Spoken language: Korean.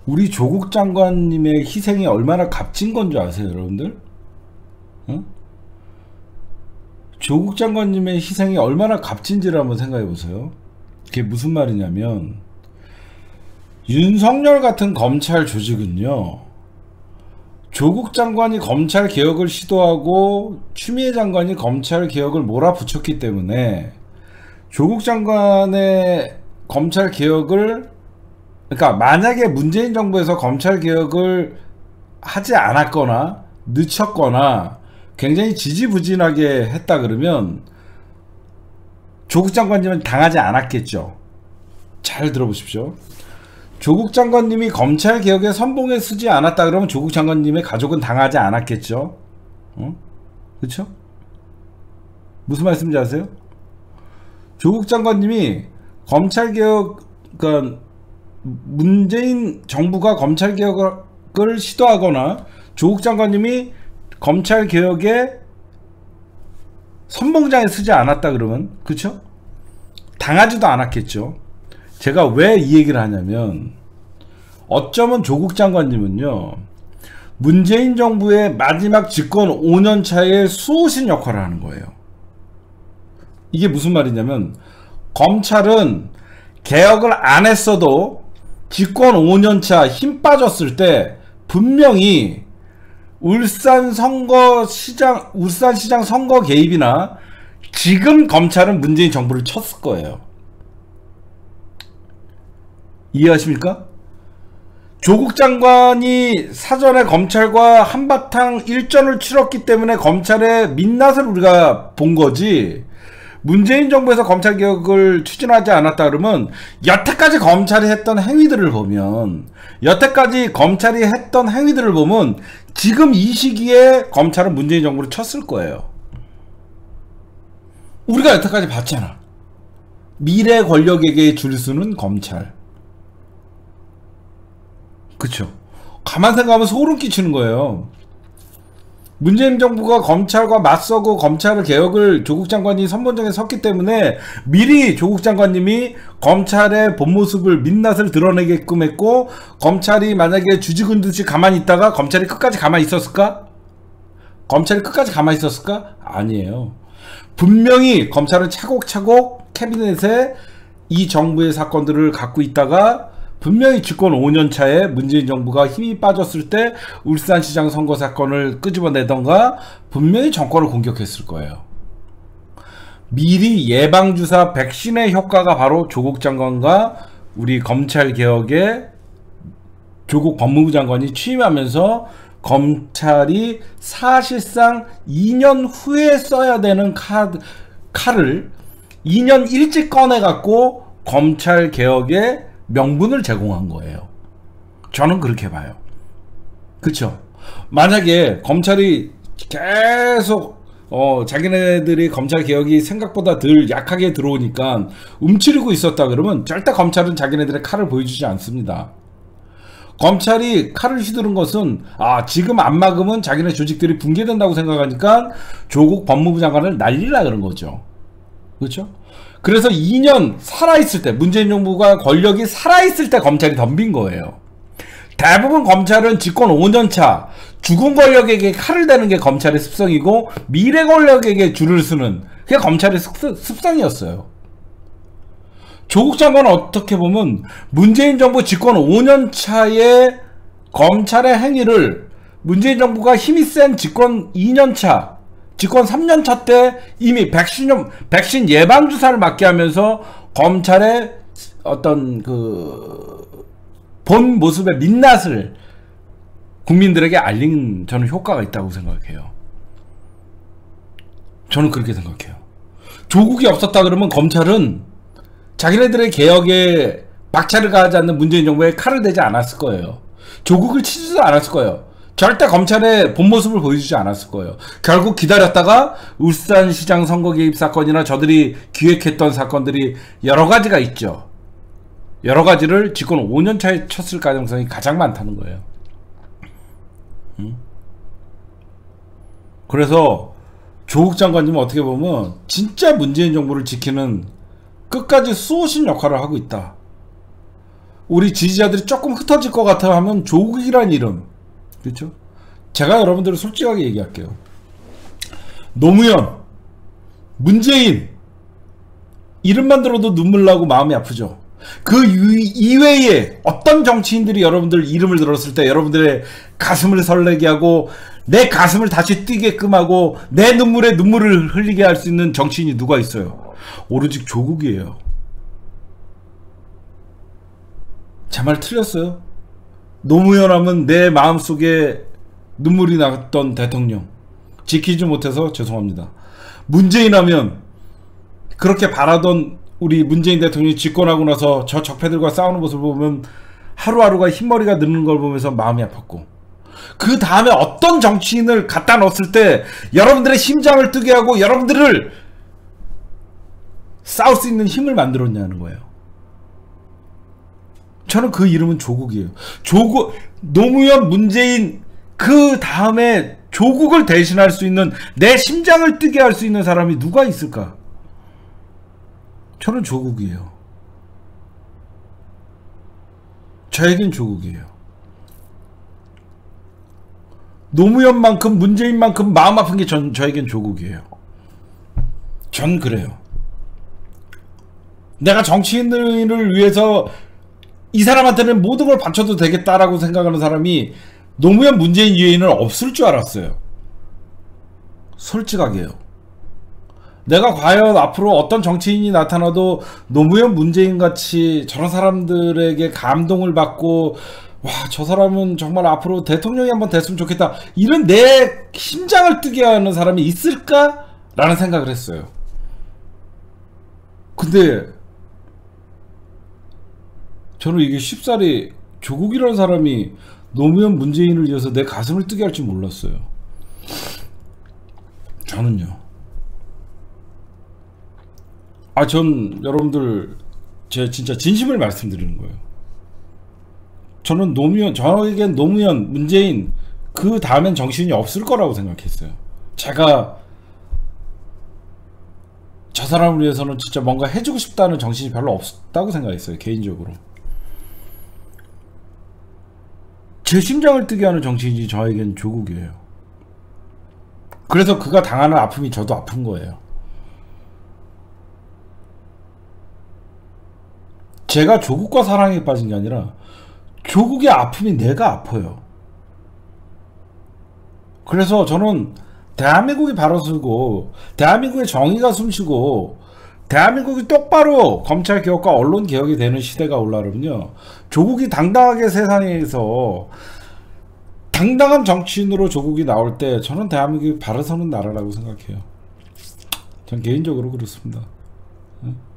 우리 조국 장관님의 희생이 얼마나 값진 건 줄 아세요, 여러분들? 어? 조국 장관님의 희생이 얼마나 값진지를 한번 생각해 보세요. 그게 무슨 말이냐면, 윤석열 같은 검찰 조직은요, 조국 장관이 검찰 개혁을 시도하고 추미애 장관이 검찰 개혁을 몰아붙였기 때문에 조국 장관의 검찰 개혁을, 그러니까 만약에 문재인 정부에서 검찰 개혁을 하지 않았거나 늦췄거나 굉장히 지지부진하게 했다 그러면 조국 장관님은 당하지 않았겠죠. 잘 들어보십시오. 조국 장관님이 검찰 개혁에 선봉에 서지 않았다 그러면 조국 장관님의 가족은 당하지 않았겠죠. 그렇죠? 무슨 말씀인지 아세요? 조국 장관님이 검찰 개혁, 그러니까 문재인 정부가 검찰 개혁을 시도하거나 조국 장관님이 검찰 개혁에 선봉장에 서지 않았다 그러면, 그렇죠? 당하지도 않았겠죠. 제가 왜 이 얘기를 하냐면, 어쩌면 조국 장관님은요, 문재인 정부의 마지막 집권 5년 차에 수호신 역할을 하는 거예요. 이게 무슨 말이냐면, 검찰은 개혁을 안 했어도 집권 5년 차 힘 빠졌을 때 분명히 울산시장 선거 개입이나 지금 검찰은 문재인 정부를 쳤을 거예요. 이해하십니까? 조국 장관이 사전에 검찰과 한바탕 일전을 치렀기 때문에 검찰의 민낯을 우리가 본 거지, 문재인 정부에서 검찰 개혁을 추진하지 않았다 그러면 여태까지 검찰이 했던 행위들을 보면 지금 이 시기에 검찰은 문재인 정부를 쳤을 거예요. 우리가 여태까지 봤잖아. 미래 권력에게 줄 수는 검찰. 그쵸? 가만 생각하면 소름 끼치는 거예요. 문재인 정부가 검찰과 맞서고 검찰 개혁을 조국 장관이 선봉장에 섰기 때문에 미리 조국 장관님이 검찰의 본 모습을, 민낯을 드러내게끔 했고, 검찰이 만약에 주지군듯이 가만히 있다가 검찰이 끝까지 가만히 있었을까? 아니에요. 분명히 검찰은 차곡차곡 캐비넷에 이 정부의 사건들을 갖고 있다가 분명히 집권 5년 차에 문재인 정부가 힘이 빠졌을 때 울산시장 선거 사건을 끄집어내던가 분명히 정권을 공격했을 거예요. 미리 예방주사 백신의 효과가 바로 조국 장관과 우리 검찰 개혁에 조국 법무부 장관이 취임하면서 검찰이 사실상 2년 후에 써야 되는 칼을 2년 일찍 꺼내갖고 검찰 개혁에 명분을 제공한 거예요. 저는 그렇게 봐요. 그쵸? 만약에 검찰이 계속 자기네들이 검찰 개혁이 생각보다 덜 약하게 들어오니까 움츠리고 있었다 그러면 절대 검찰은 자기네들의 칼을 보여주지 않습니다. 검찰이 칼을 휘두른 것은 지금 안 막으면 자기네 조직들이 붕괴된다고 생각하니까 조국 법무부 장관을 날리라 그런 거죠. 그렇죠? 그래서 2년 살아있을 때, 문재인 정부가 권력이 살아있을 때 검찰이 덤빈 거예요. 대부분 검찰은 집권 5년차 죽은 권력에게 칼을 대는 게 검찰의 습성이고, 미래 권력에게 줄을 서는 그게 검찰의 습성이었어요. 조국 장관은 어떻게 보면 문재인 정부 집권 5년차의 검찰의 행위를 문재인 정부가 힘이 센 집권 2년차, 집권 3년차 때 이미 백신 예방주사를 맞게 하면서 검찰의 어떤 본 모습의 민낯을 국민들에게 알린, 저는 효과가 있다고 생각해요. 저는 그렇게 생각해요. 조국이 없었다 그러면 검찰은 자기네들의 개혁에 박차를 가하지 않는 문재인 정부에 칼을 대지 않았을 거예요. 조국을 치지도 않았을 거예요. 절대 검찰의 본 모습을 보여주지 않았을 거예요. 결국 기다렸다가 울산시장 선거 개입 사건이나 저들이 기획했던 사건들이 여러 가지가 있죠. 여러 가지를 집권 5년 차에 쳤을 가능성이 가장 많다는 거예요. 그래서 조국 장관님은 어떻게 보면 진짜 문재인 정부를 지키는 끝까지 수호신 역할을 하고 있다. 우리 지지자들이 조금 흩어질 것 같아 하면 조국이란 이름, 그렇죠? 제가 여러분들을 솔직하게 얘기할게요. 노무현, 문재인 이름만 들어도 눈물 나고 마음이 아프죠. 그 이외에 어떤 정치인들이 여러분들 이름을 들었을 때 여러분들의 가슴을 설레게 하고 내 가슴을 다시 뛰게끔 하고 내 눈물에 눈물을 흘리게 할 수 있는 정치인이 누가 있어요? 오로지 조국이에요. 제 말 틀렸어요? 노무현 하면 내 마음속에 눈물이 났던 대통령, 지키지 못해서 죄송합니다. 문재인 하면 그렇게 바라던 우리 문재인 대통령이 집권하고 나서 저 적폐들과 싸우는 모습을 보면 하루하루가 흰머리가 느는 걸 보면서 마음이 아팠고, 그 다음에 어떤 정치인을 갖다 넣었을 때 여러분들의 심장을 뜨게 하고 여러분들을 싸울 수 있는 힘을 만들었냐는 거예요. 저는 그 이름은 조국이에요. 조국, 노무현, 문재인, 그 다음에 조국을 대신할 수 있는, 내 심장을 뜨게 할 수 있는 사람이 누가 있을까? 저는 조국이에요. 저에겐 조국이에요. 노무현만큼 문재인만큼 마음 아픈 게 저에겐 조국이에요. 전 그래요. 내가 정치인을 위해서 이 사람한테는 모든 걸 바쳐도 되겠다라고 생각하는 사람이 노무현, 문재인 이외에는 없을 줄 알았어요. 솔직하게요. 내가 과연 앞으로 어떤 정치인이 나타나도 노무현, 문재인 같이 저런 사람들에게 감동을 받고, 와, 저 사람은 정말 앞으로 대통령이 한번 됐으면 좋겠다, 이런 내 심장을 뜨게 하는 사람이 있을까? 라는 생각을 했어요. 근데 저는 이게 쉽사리 조국이라는 사람이 노무현, 문재인을 위해서 내 가슴을 뜨게 할 줄 몰랐어요. 저는요. 전 여러분들 제 진짜 진심을 말씀드리는 거예요. 저는 저에겐 노무현, 문재인 그 다음엔 정신이 없을 거라고 생각했어요. 제가 저 사람을 위해서는 진짜 뭔가 해주고 싶다는 정신이 별로 없다고 생각했어요. 개인적으로. 제 심장을 뜨게 하는 정치인이 저에겐 조국이에요. 그래서 그가 당하는 아픔이 저도 아픈 거예요. 제가 조국과 사랑에 빠진 게 아니라 조국의 아픔이 내가 아파요. 그래서 저는 대한민국이 바로 서고 대한민국의 정의가 숨쉬고 대한민국이 똑바로 검찰개혁과 언론개혁이 되는 시대가 올라오면요, 조국이 당당하게 세상에서 당당한 정치인으로 조국이 나올 때 저는 대한민국이 바로 서는 나라라고 생각해요. 전 개인적으로 그렇습니다.